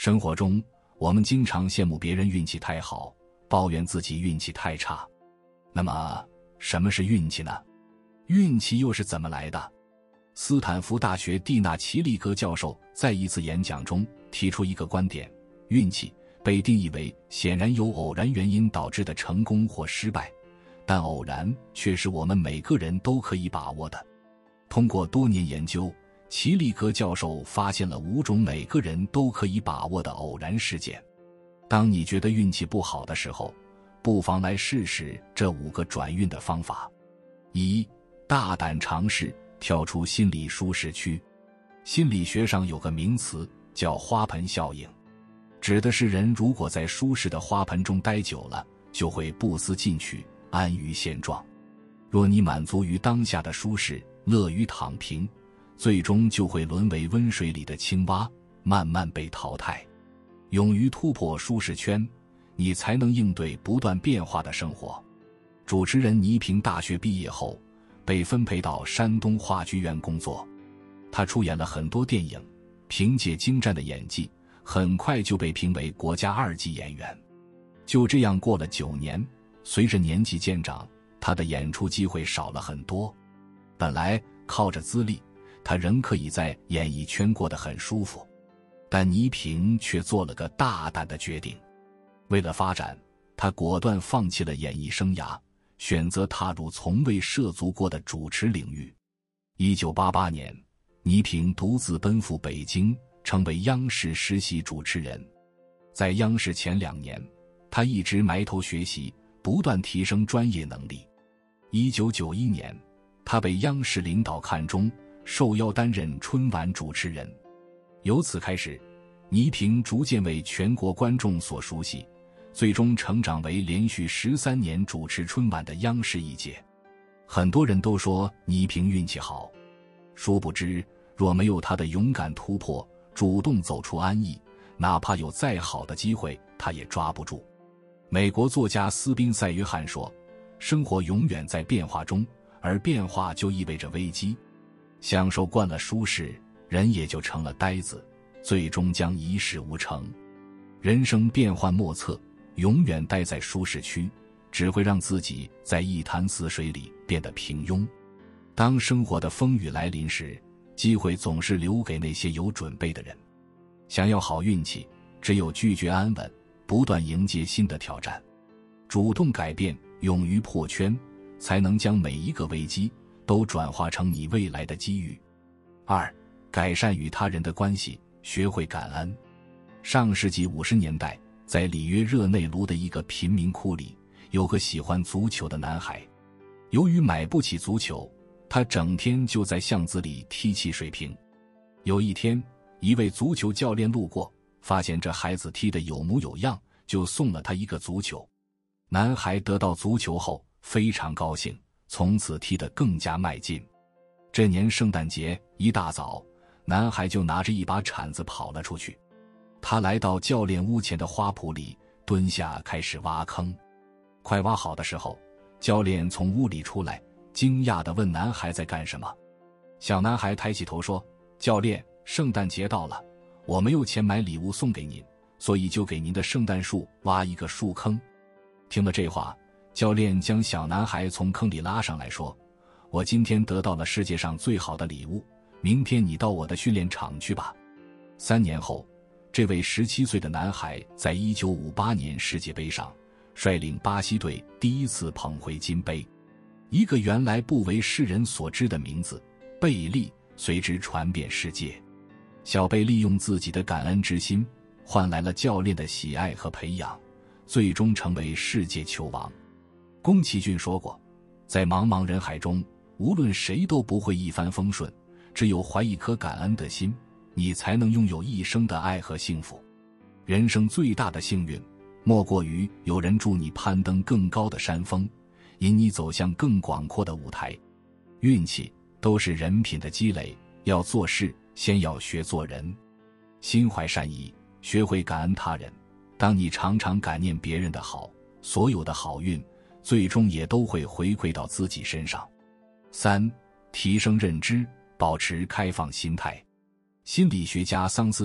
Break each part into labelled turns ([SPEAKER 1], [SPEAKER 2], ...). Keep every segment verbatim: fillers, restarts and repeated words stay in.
[SPEAKER 1] 生活中，我们经常羡慕别人运气太好，抱怨自己运气太差。那么，什么是运气呢？运气又是怎么来的？斯坦福大学蒂纳奇利格教授在一次演讲中提出一个观点：运气被定义为显然由偶然原因导致的成功或失败，但偶然却是我们每个人都可以把握的。通过多年研究，奇利格教授发现了五种每个人都可以把握的偶然事件。当你觉得运气不好的时候，不妨来试试这五个转运的方法。一、大胆尝试，跳出心理舒适区。心理学上有个名词叫花盆效应，指的是人如果在舒适的花盆中待久了，就会不思进取，安于现状。若你满足于当下的舒适，乐于躺平，最终就会沦为温水里的青蛙，慢慢被淘汰。勇于突破舒适圈，你才能应对不断变化的生活。主持人倪萍大学毕业后被分配到山东话剧院工作，他出演了很多电影，凭借精湛的演技，很快就被评为国家二级演员。就这样过了九年，随着年纪渐长，他的演出机会少了很多。本来靠着资历，他仍可以在演艺圈过得很舒服，但倪萍却做了个大胆的决定。为了发展，他果断放弃了演艺生涯，选择踏入从未涉足过的主持领域。一九八八年，倪萍独自奔赴北京，成为央视实习主持人。在央视前两年，他一直埋头学习，不断提升专业能力。一九九一年，他被央视领导看中，受邀担任春晚主持人。由此开始，倪萍逐渐为全国观众所熟悉，最终成长为连续十三年主持春晚的央视一姐。很多人都说倪萍运气好，殊不知，若没有她的勇敢突破，主动走出安逸，哪怕有再好的机会，她也抓不住。美国作家斯宾塞约翰说，生活永远在变化中，而变化就意味着危机。享受惯了舒适，人也就成了呆子，最终将一事无成。人生变幻莫测，永远待在舒适区，只会让自己在一潭死水里变得平庸。当生活的风雨来临时，机会总是留给那些有准备的人。想要好运气，只有拒绝安稳，不断迎接新的挑战，主动改变，勇于破圈，才能将每一个危机都转化成你未来的机遇。二、改善与他人的关系，学会感恩。上世纪五十年代，在里约热内卢的一个贫民窟里，有个喜欢足球的男孩。由于买不起足球，他整天就在巷子里踢起水瓶。有一天，一位足球教练路过，发现这孩子踢得有模有样，就送了他一个足球。男孩得到足球后非常高兴，从此踢得更加卖劲。这年圣诞节一大早，男孩就拿着一把铲子跑了出去。他来到教练屋前的花圃里，蹲下开始挖坑。快挖好的时候，教练从屋里出来，惊讶地问男孩在干什么。小男孩抬起头说，教练，圣诞节到了，我没有钱买礼物送给您，所以就给您的圣诞树挖一个树坑。听了这话，教练将小男孩从坑里拉上来说，我今天得到了世界上最好的礼物，明天你到我的训练场去吧。三年后，这位十七岁的男孩在一九五八年世界杯上率领巴西队第一次捧回金杯。一个原来不为世人所知的名字，贝利，随之传遍世界。小贝利用自己的感恩之心，换来了教练的喜爱和培养，最终成为世界球王。宫崎骏说过，在茫茫人海中，无论谁都不会一帆风顺，只有怀一颗感恩的心，你才能拥有一生的爱和幸福。人生最大的幸运，莫过于有人助你攀登更高的山峰，引你走向更广阔的舞台。运气都是人品的积累，要做事，先要学做人。心怀善意，学会感恩他人。当你常常感念别人的好，所有的好运最终也都会回馈到自己身上。三、提升认知，保持开放心态。心理学家桑斯坦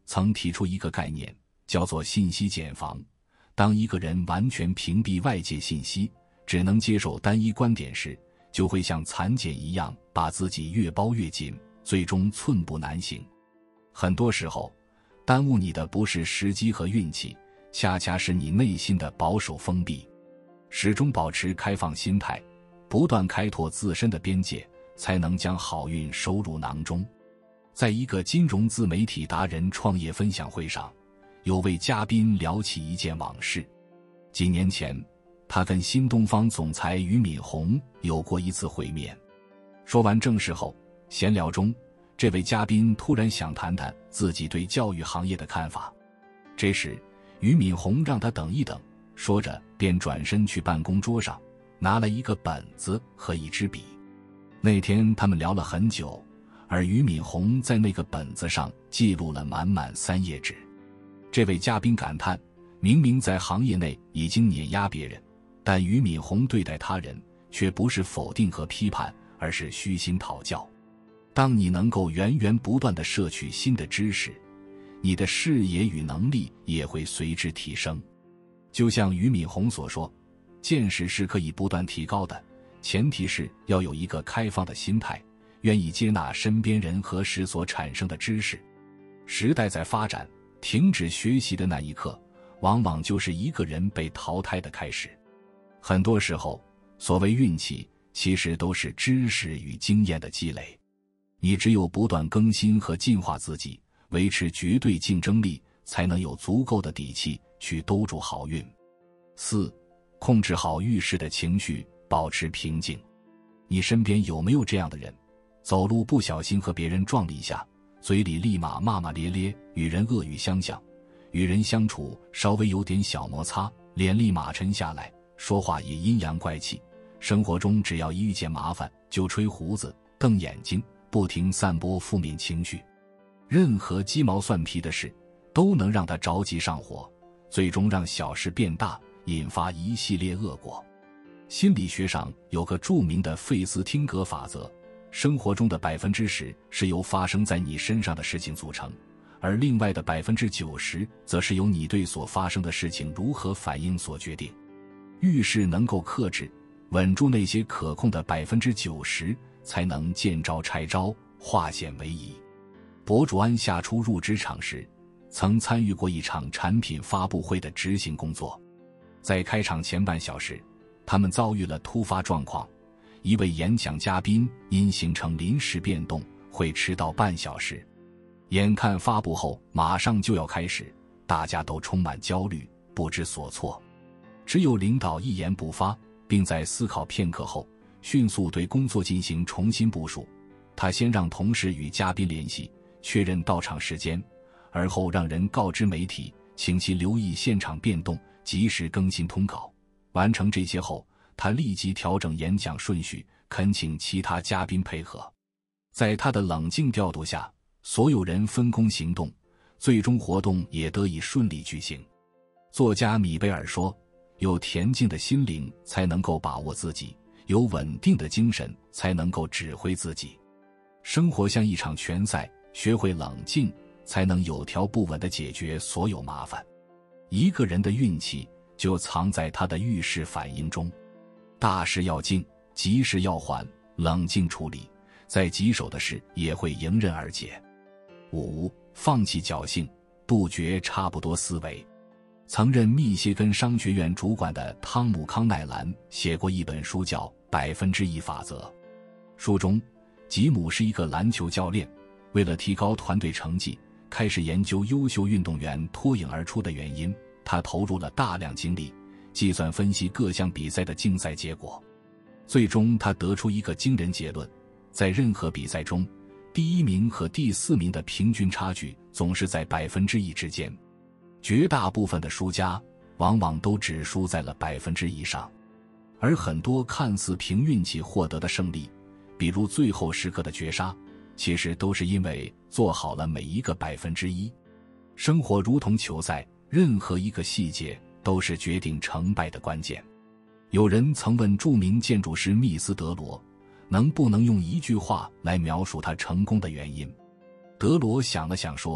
[SPEAKER 1] 曾提出一个概念，叫做信息茧房。当一个人完全屏蔽外界信息，只能接受单一观点时，就会像蚕茧一样把自己越包越紧，最终寸步难行。很多时候，耽误你的不是时机和运气，恰恰是你内心的保守封闭。始终保持开放心态，不断开拓自身的边界，才能将好运收入囊中。在一个金融自媒体达人创业分享会上，有位嘉宾聊起一件往事。几年前，他跟新东方总裁俞敏洪有过一次会面。说完正事后，闲聊中，这位嘉宾突然想谈谈自己对教育行业的看法。这时，俞敏洪让他等一等，说着便转身去办公桌上拿了一个本子和一支笔。那天他们聊了很久，而俞敏洪在那个本子上记录了满满三页纸。这位嘉宾感叹，明明在行业内已经碾压别人，但俞敏洪对待他人却不是否定和批判，而是虚心讨教。当你能够源源不断地摄取新的知识，你的视野与能力也会随之提升。就像俞敏洪所说，见识是可以不断提高的，前提是要有一个开放的心态，愿意接纳身边人和事所产生的知识。时代在发展，停止学习的那一刻，往往就是一个人被淘汰的开始。很多时候，所谓运气，其实都是知识与经验的积累。你只有不断更新和进化自己，维持绝对竞争力，才能有足够的底气去兜住好运。四、控制好遇事的情绪，保持平静。你身边有没有这样的人？走路不小心和别人撞了一下，嘴里立马骂骂咧咧，与人恶语相向，与人相处稍微有点小摩擦，脸立马沉下来，说话也阴阳怪气。生活中只要一遇见麻烦，就吹胡子、瞪眼睛，不停散播负面情绪。任何鸡毛蒜皮的事，都能让他着急上火，最终让小事变大，引发一系列恶果。心理学上有个著名的费斯汀格法则，生活中的 百分之十 是由发生在你身上的事情组成，而另外的 百分之九十 则是由你对所发生的事情如何反应所决定。遇事能够克制，稳住那些可控的 百分之九十， 才能见招拆招，化险为夷。博主安夏初入职场时，曾参与过一场产品发布会的执行工作。在开场前半小时，他们遭遇了突发状况，一位演讲嘉宾因行程临时变动，会迟到半小时。眼看发布后马上就要开始，大家都充满焦虑，不知所措。只有领导一言不发，并在思考片刻后，迅速对工作进行重新部署。他先让同事与嘉宾联系，确认到场时间，而后让人告知媒体，请其留意现场变动，及时更新通稿。完成这些后，他立即调整演讲顺序，恳请其他嘉宾配合。在他的冷静调度下，所有人分工行动，最终活动也得以顺利举行。作家米贝尔说，有恬静的心灵才能够把握自己，有稳定的精神才能够指挥自己。生活像一场拳赛，学会冷静，才能有条不紊地解决所有麻烦。一个人的运气就藏在他的遇事反应中。大事要静，急事要缓，冷静处理，再棘手的事也会迎刃而解。五、放弃侥幸，杜绝差不多思维。曾任密歇根商学院主管的汤姆·康奈兰写过一本书叫《百分之一法则》。书中，吉姆是一个篮球教练，为了提高团队成绩，开始研究优秀运动员脱颖而出的原因。他投入了大量精力，计算分析各项比赛的竞赛结果。最终他得出一个惊人结论，在任何比赛中，第一名和第四名的平均差距总是在百分之一之间。绝大部分的输家往往都只输在了百分之一上，而很多看似凭运气获得的胜利，比如最后时刻的绝杀，其实都是因为做好了每一个百分之一。生活如同球赛，任何一个细节都是决定成败的关键。有人曾问著名建筑师密斯德罗，能不能用一句话来描述他成功的原因？德罗想了想说，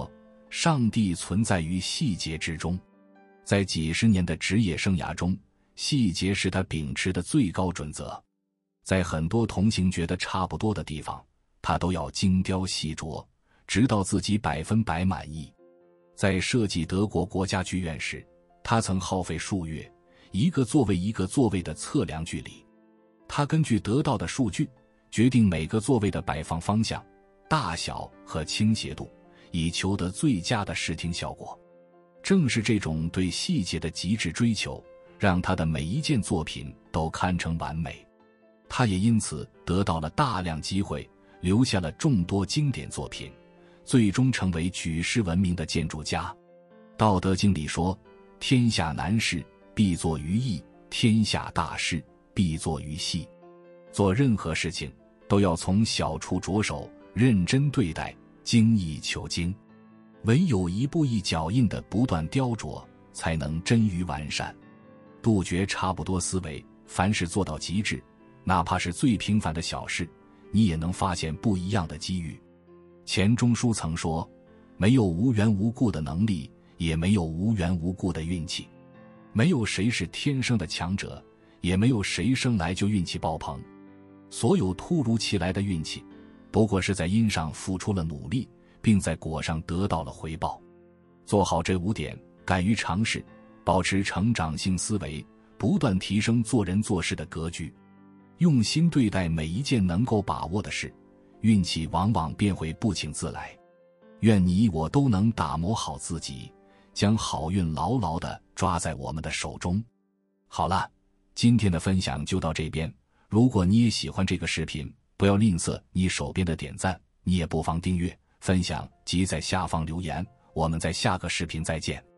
[SPEAKER 1] 上帝存在于细节之中。在几十年的职业生涯中，细节是他秉持的最高准则。在很多同行觉得差不多的地方，他都要精雕细琢，直到自己百分百满意。在设计德国国家剧院时，他曾耗费数月，一个座位一个座位的测量距离。他根据得到的数据，决定每个座位的摆放方向、大小和倾斜度，以求得最佳的视听效果。正是这种对细节的极致追求，让他的每一件作品都堪称完美。他也因此得到了大量机会，留下了众多经典作品，最终成为举世闻名的建筑家。道德经里说，天下难事必作于易，天下大事必作于细。做任何事情都要从小处着手，认真对待，精益求精。唯有一步一脚印的不断雕琢，才能臻于完善。杜绝差不多思维，凡事做到极致，哪怕是最平凡的小事，你也能发现不一样的机遇。钱钟书曾说，没有无缘无故的能力，也没有无缘无故的运气。没有谁是天生的强者，也没有谁生来就运气爆棚。所有突如其来的运气，不过是在因上付出了努力，并在果上得到了回报。做好这五点，敢于尝试，保持成长性思维，不断提升做人做事的格局，用心对待每一件能够把握的事，运气往往便会不请自来。愿你我都能打磨好自己，将好运牢牢地抓在我们的手中。好了，今天的分享就到这边。如果你也喜欢这个视频，不要吝啬你手边的点赞，你也不妨订阅、分享及在下方留言。我们在下个视频再见。